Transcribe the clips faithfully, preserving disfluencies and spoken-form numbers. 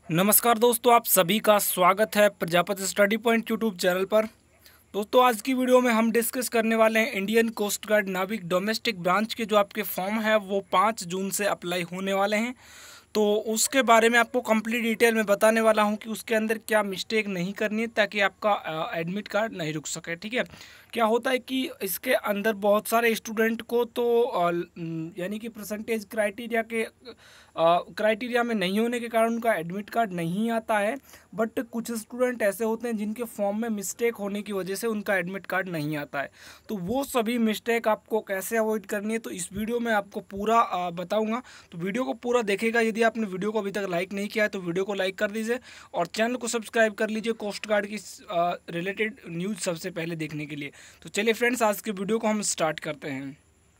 नमस्कार दोस्तों, आप सभी का स्वागत है Prajapati study point YouTube channel पर। दोस्तों, आज की वीडियो में हम डिस्कस करने वाले हैं इंडियन कोस्ट गार्ड नाविक डोमेस्टिक ब्रांच के जो आपके फॉर्म है वो पाँच जून से अप्लाई होने वाले हैं। तो उसके बारे में आपको कंप्लीट डिटेल में बताने वाला हूं कि उसके अंदर क्या मिस्टेक नहीं करनी है ताकि आपका एडमिट कार्ड नहीं रुक सके। ठीक है, क्या होता है कि इसके अंदर बहुत सारे स्टूडेंट को तो अ, न, यानी कि परसेंटेज क्राइटेरिया के क्राइटेरिया में नहीं होने के कारण उनका एडमिट कार्ड नहीं आता है। बट कुछ स्टूडेंट ऐसे होते हैं जिनके फॉर्म में मिस्टेक होने की वजह से उनका एडमिट कार्ड नहीं आता है। तो वो सभी मिस्टेक आपको कैसे अवॉइड करनी है तो इस वीडियो में आपको पूरा अ, बताऊंगा। तो वीडियो को पूरा देखेगा। यदि आपने वीडियो को अभी तक लाइक नहीं किया है तो वीडियो को लाइक कर दीजिए और चैनल को सब्सक्राइब कर लीजिए कोस्ट गार्ड की रिलेटेड न्यूज़ सबसे पहले देखने के लिए। तो चलिए फ्रेंड्स, आज के वीडियो को हम स्टार्ट करते हैं।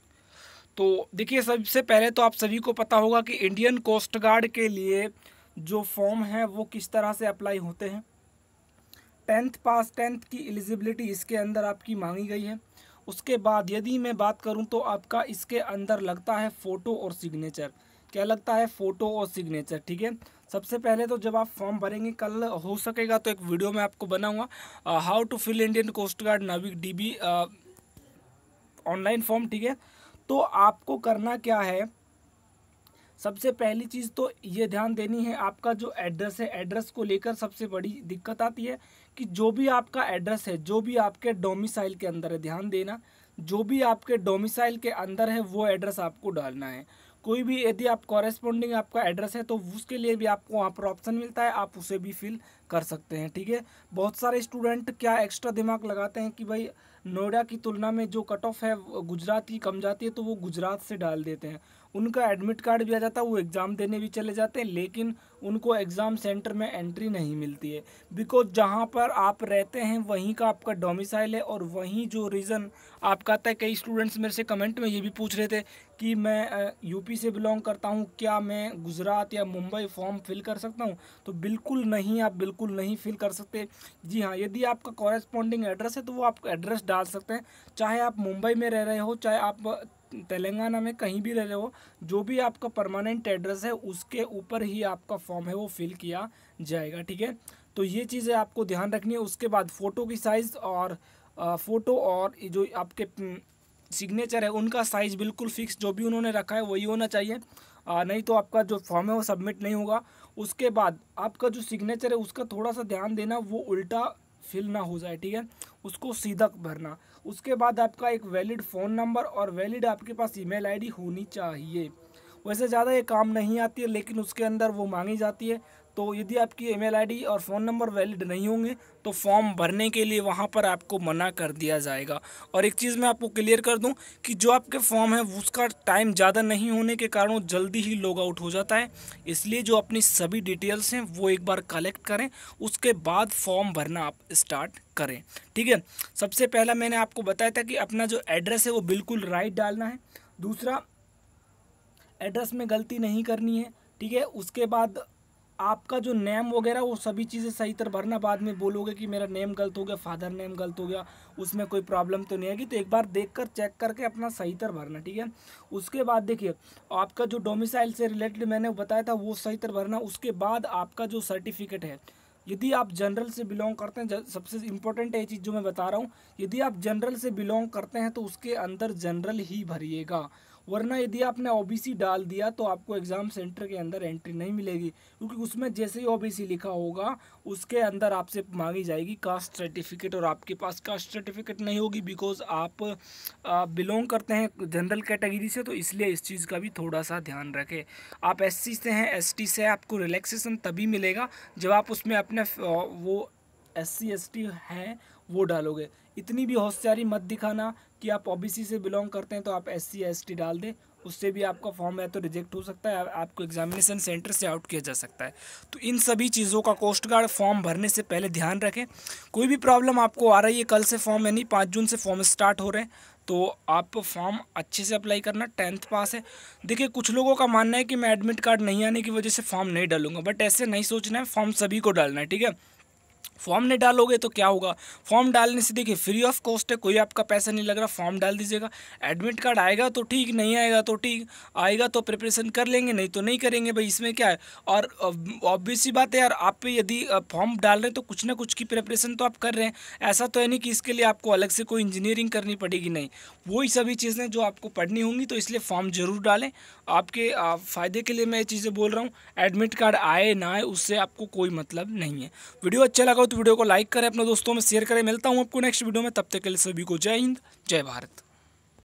तो देखिए, सबसे पहले तो आप सभी को पता होगा कि इंडियन कोस्ट गार्ड के लिए जो फॉर्म है वो किस तरह से अप्लाई होते हैं। टेंथ पास, टेंथ की एलिजिबिलिटी इसके अंदर आपकी मांगी गई है। उसके बाद यदि मैं बात करूं तो आपका इसके अंदर लगता है फ़ोटो और सिग्नेचर। क्या लगता है? फ़ोटो और सिग्नेचर। ठीक है, सबसे पहले तो जब आप फॉर्म भरेंगे, कल हो सकेगा तो एक वीडियो में आपको बनाऊंगा how to fill Indian coast guard नाविक डीबी ऑनलाइन फॉर्म। ठीक है, तो आपको करना क्या है, सबसे पहली चीज़ तो ये ध्यान देनी है, आपका जो एड्रेस है, एड्रेस को लेकर सबसे बड़ी दिक्कत आती है कि जो भी आपका एड्रेस है, जो भी आपके डोमिसाइल के अंदर है, ध्यान देना, जो भी आपके डोमिसाइल के अंदर है वो एड्रेस आपको डालना है। कोई भी यदि आप कॉरेस्पॉन्डिंग आपका एड्रेस है तो उसके लिए भी आपको वहाँ पर ऑप्शन मिलता है, आप उसे भी फिल कर सकते हैं। ठीक है, बहुत सारे स्टूडेंट क्या एक्स्ट्रा दिमाग लगाते हैं कि भाई नोएडा की तुलना में जो कट ऑफ है गुजरात की कम जाती है तो वो गुजरात से डाल देते हैं। उनका एडमिट कार्ड भी आ जाता है, वो एग्ज़ाम देने भी चले जाते हैं, लेकिन उनको एग्ज़ाम सेंटर में एंट्री नहीं मिलती है। बिकॉज जहाँ पर आप रहते हैं वहीं का आपका डोमिसाइल है और वहीं जो रीज़न आपका आता है। कई स्टूडेंट्स मेरे से कमेंट में ये भी पूछ रहे थे कि मैं यूपी से बिलोंग करता हूँ, क्या मैं गुजरात या मुंबई फॉर्म फिल कर सकता हूँ? तो बिल्कुल नहीं, आप बिल्कुल नहीं फिल कर सकते। जी हाँ, यदि आपका कॉरेस्पॉन्डिंग एड्रेस है तो वो आप एड्रेस डाल सकते हैं, चाहे आप मुंबई में रह रहे हो, चाहे आप तेलंगाना में कहीं भी रह रहे हो, जो भी आपका परमानेंट एड्रेस है उसके ऊपर ही आपका फॉर्म है वो फिल किया जाएगा। ठीक है, तो ये चीज़ें आपको ध्यान रखनी है। उसके बाद फ़ोटो की साइज़ और फ़ोटो और जो आपके सिग्नेचर है उनका साइज़ बिल्कुल फिक्स, जो भी उन्होंने रखा है वही होना चाहिए, आ, नहीं तो आपका जो फॉर्म है वो सबमिट नहीं होगा। उसके बाद आपका जो सिग्नेचर है उसका थोड़ा सा ध्यान देना, वो उल्टा फिल ना हो जाए। ठीक है, उसको सीधा भरना। उसके बाद आपका एक वैलिड फ़ोन नंबर और वैलिड आपके पास ईमेल आईडी होनी चाहिए। वैसे ज़्यादा ये काम नहीं आती है लेकिन उसके अंदर वो मांगी जाती है। तो यदि आपकी ईमेल आईडी और फ़ोन नंबर वैलिड नहीं होंगे तो फॉर्म भरने के लिए वहाँ पर आपको मना कर दिया जाएगा। और एक चीज़ मैं आपको क्लियर कर दूं कि जो आपके फॉर्म है उसका टाइम ज़्यादा नहीं होने के कारण वो जल्दी ही लॉग आउट हो जाता है। इसलिए जो अपनी सभी डिटेल्स हैं वो एक बार कलेक्ट करें, उसके बाद फॉर्म भरना आप स्टार्ट करें। ठीक है, सबसे पहला मैंने आपको बताया था कि अपना जो एड्रेस है वो बिल्कुल राइट डालना है। दूसरा, एड्रेस में गलती नहीं करनी है। ठीक है, उसके बाद आपका जो नेम वगैरह वो सभी चीज़ें सही तरह भरना। बाद में बोलोगे कि मेरा नेम गलत हो गया, फादर नेम गलत हो गया, उसमें कोई प्रॉब्लम तो नहीं आएगी। तो एक बार देखकर चेक करके अपना सही तरह भरना। ठीक है, उसके बाद देखिए, आपका जो डोमिसाइल से रिलेटेड मैंने बताया था वो सही तरह भरना। उसके बाद आपका जो सर्टिफिकेट है, यदि आप जनरल से बिलोंग करते हैं, सबसे इम्पोर्टेंट है ये चीज़ जो मैं बता रहा हूँ, यदि आप जनरल से बिलोंग करते हैं तो उसके अंदर जनरल ही भरिएगा, वरना यदि आपने ओबीसी डाल दिया तो आपको एग्ज़ाम सेंटर के अंदर एंट्री नहीं मिलेगी, क्योंकि उसमें जैसे ही ओबीसी लिखा होगा उसके अंदर आपसे मांगी जाएगी कास्ट सर्टिफिकेट, और आपके पास कास्ट सर्टिफिकेट नहीं होगी बिकॉज आप बिलोंग करते हैं जनरल कैटेगरी से। तो इसलिए इस चीज़ का भी थोड़ा सा ध्यान रखें। आप एससी से हैं, एसटी से हैं, आपको रिलैक्सेशन तभी मिलेगा जब आप उसमें अपने वो एस सी एस टी है वो डालोगे। इतनी भी होशियारी मत दिखाना कि आप ओबीसी से बिलोंग करते हैं तो आप एस सी एस टी डाल दें, उससे भी आपका फॉर्म है तो रिजेक्ट हो सकता है, आपको एग्जामिनेशन सेंटर से आउट किया जा सकता है। तो इन सभी चीज़ों का कोस्ट गार्ड फॉर्म भरने से पहले ध्यान रखें। कोई भी प्रॉब्लम आपको आ रही है, कल से फॉर्म यानी पाँच जून से फॉर्म स्टार्ट हो रहे हैं, तो आप फॉर्म अच्छे से अप्लाई करना। टेंथ पास है। देखिए, कुछ लोगों का मानना है कि मैं एडमिट कार्ड नहीं आने की वजह से फॉर्म नहीं डालूंगा, बट ऐसे नहीं सोचना है, फॉर्म सभी को डालना है। ठीक है, फॉर्म नहीं डालोगे तो क्या होगा, फॉर्म डालने से देखिए फ्री ऑफ कॉस्ट है, कोई आपका पैसा नहीं लग रहा, फॉर्म डाल दीजिएगा। एडमिट कार्ड आएगा तो ठीक, नहीं आएगा तो ठीक, आएगा तो प्रिपरेशन कर लेंगे, नहीं तो नहीं करेंगे भाई, इसमें क्या है। और ऑब्वियस सी बात है यार, आप पे यदि फॉर्म डाल रहे हैं तो कुछ ना कुछ की प्रिपरेशन तो आप कर रहे हैं। ऐसा तो है नहीं कि इसके लिए आपको अलग से कोई इंजीनियरिंग करनी पड़ेगी, नहीं, वही सभी चीज़ें जो आपको पढ़नी होंगी। तो इसलिए फॉर्म जरूर डालें, आपके फ़ायदे के लिए मैं ये चीज़ें बोल रहा हूँ। एडमिट कार्ड आए ना आए उससे आपको कोई मतलब नहीं है। वीडियो अच्छा लगा तो वीडियो को लाइक करें, अपने दोस्तों में शेयर करें। मिलता हूँ आपको नेक्स्ट वीडियो में, तब तक के लिए सभी को जय हिंद, जय भारत।